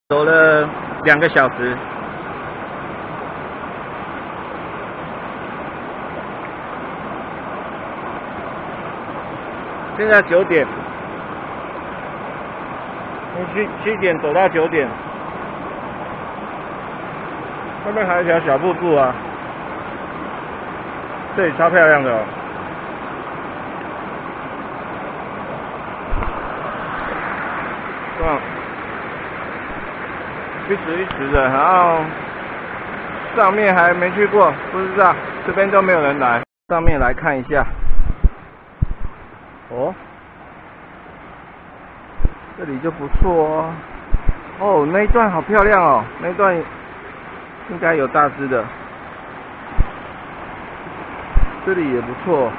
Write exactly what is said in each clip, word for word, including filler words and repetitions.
走了两个小时。现在九点，从七七点走到九点，外面还有一条小瀑布啊，这里超漂亮的哦。哇，一直一直的，然后上面还没去过，不知道这边都没有人来，上面来看一下。哦，这里就不错哦。哦，那一段好漂亮哦，那一段应该有大只的。这里也不错，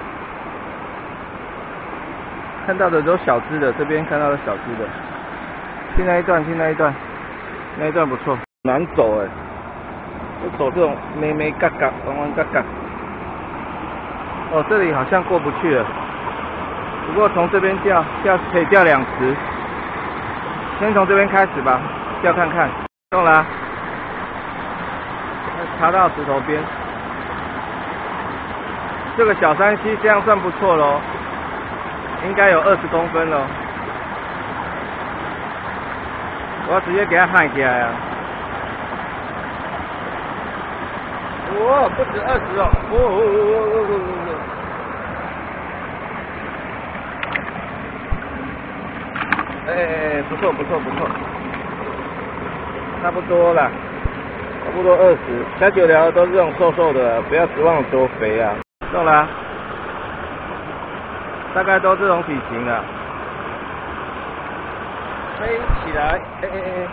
看到的都小只的，这边看到的小只的。去那一段，去那一段，那一段不错，难走哎，就走这种咩咩嘎嘎、弯弯嘎嘎。哦，这里好像过不去了。不过从这边钓，钓可以钓两池。先从这边开始吧，钓看看。中了、啊，爬到石头边。这个小山溪这样算不错咯，应该有二十公分咯。我要直接给它焊起来啊！哇，不止二十哦！哦哦哦哦哦哦！哎，不错不错不错，差不多了，差不多二十。小九条都是这种瘦瘦的，不要指望多肥啊。中了、啊，大概都这种体型的。飞起来，哎哎哎，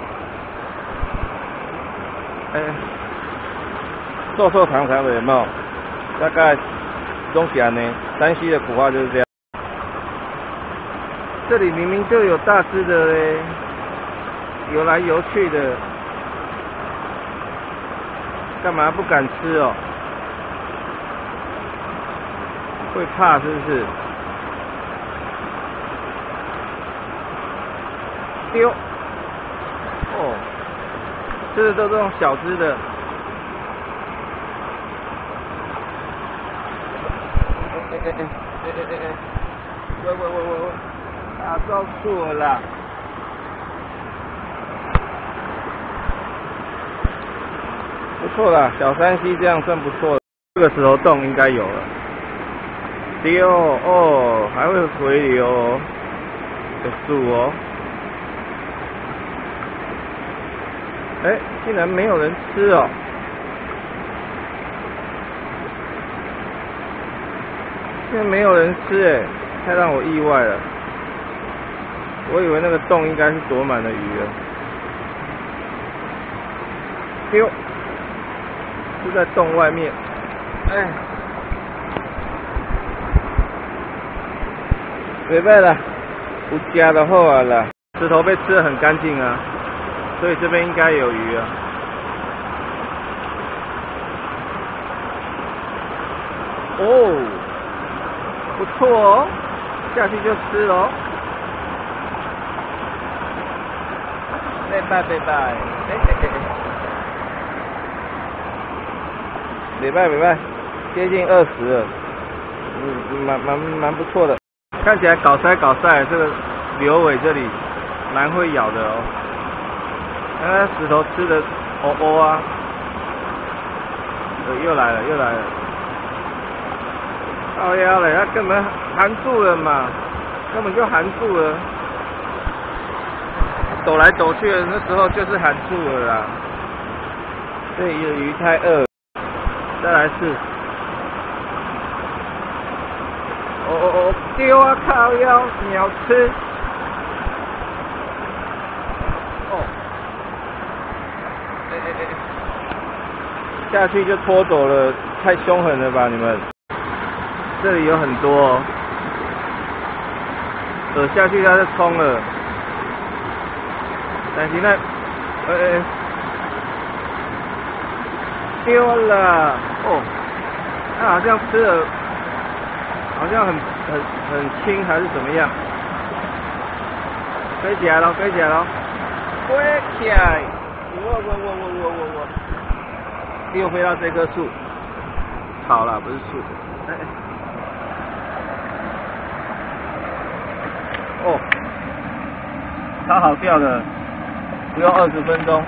哎，瘦瘦长长的有没有？大概东西安呢，山西的古话就是这样。这里明明就有大只的嘞，游来游去的，干嘛不敢吃哦？会怕是不是？丢！哦，吃的都这种小只的。哎哎哎哎哎哎哎！喂喂喂喂喂！打到树了啦！不错啦，小山溪这样算不错了。这个石头洞应该有了。丢哦，还会回流哦，有树哦。哎，竟然没有人吃哦！竟然没有人吃哎，太让我意外了。我以为那个洞应该是躲满了鱼了。丢，就在洞外面。哎，没办啦，有家的好啊啦。石头被吃得很干净啊。所以这边应该有鱼啊！哦，不错哦，下去就吃咯。拜拜拜拜，哎哎哎哎，礼拜礼拜，接近二十了，嗯，蛮蛮蛮不错的。看起来搞塞搞塞，这个流尾这里蛮会咬的哦。那石头吃的哦哦啊，呃，又来了又来了，靠腰了，它根本含住了嘛，根本就含住了，抖来抖去的那时候就是含住了啦。这里的鱼太饿了，再来试。哦哦哦，丢啊靠腰，鸟吃。下去就拖走了，太凶狠了吧你们！这里有很多哦，走下去它就冲了。但是那，哎哎，丢了哦，它好像吃了，好像很很很轻还是怎么样？飞起来了，飞起来了！ 飞起来！我我我我我我我，又飞到这棵树，草啦，不是树。哎、哦，超好钓的，不用二十分钟。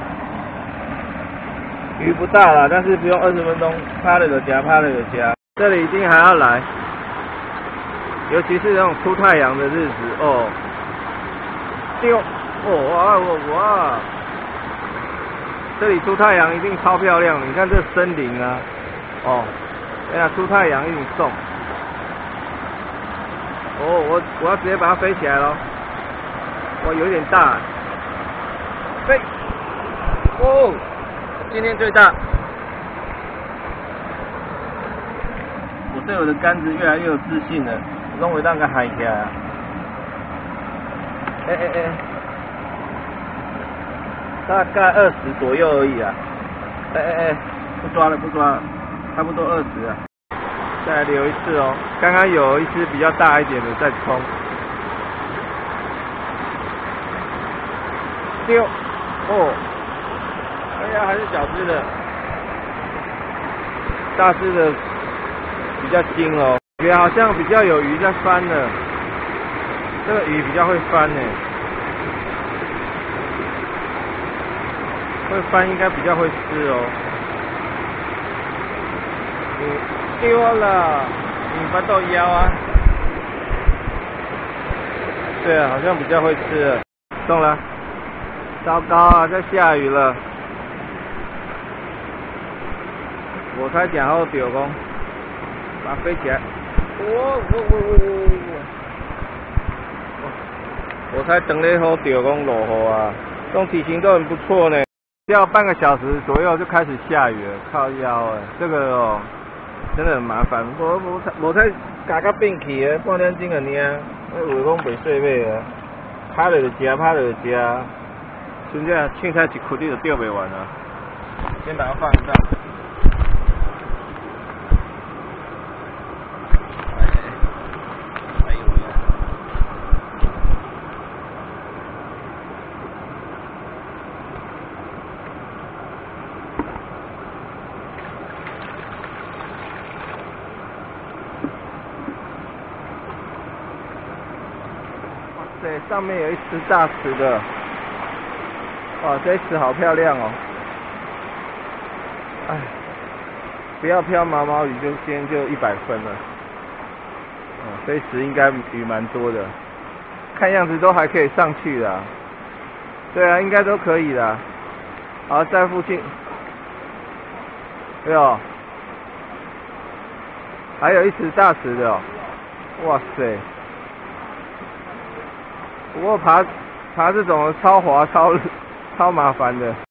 鱼不大啦，但是不用二十分钟，趴了就夹，趴了就夹。这里一定还要来，尤其是那种出太阳的日子哦。丢，哦哇哇哇！这里出太阳一定超漂亮，你看这森林啊，哦，哎呀，出太阳一定送。哦，我我要直接把它飞起来咯。哇，有点大，飞，哦，今天最大。我对我的杆子越来越有自信了，弄回那个海起来啊！哎哎哎，大概二十左右而已啊！哎哎哎，不抓了不抓了，差不多二十啊！再来留一次哦，刚刚有一只比较大一点的在冲。丢，哦，哎呀，还是小只的，大只的比较精哦，也好像比较有鱼在翻了，这个鱼比较会翻呢，会翻应该比较会吃哦。你丢了，你翻到腰啊？对啊，好像比较会吃了，中了。糟糕啊，在下雨了。我才讲好钓讲，把它飞起来。我我我我我我，我才等了好钓讲落雨啊，这种体型都很不错呢。钓半个小时左右就开始下雨了，靠腰哎，这个哦真的很麻烦。我我才我才加到变去的，半点钟啊尔，我话讲袂细尾啊，拍了就食，拍了就食。现在凊彩一窟你就钓袂完啊！先把它放上。哎呦呀！哇塞，上面有一只大池的。哇，这一池好漂亮哦！哎，不要飘毛毛雨就今天就一百分了。哦，这一池应该鱼蛮多的，看样子都还可以上去的。对啊，应该都可以的。好，在附近，哎呦，还有一池大池的哦！哇塞！不过爬爬这种超滑超超麻烦的。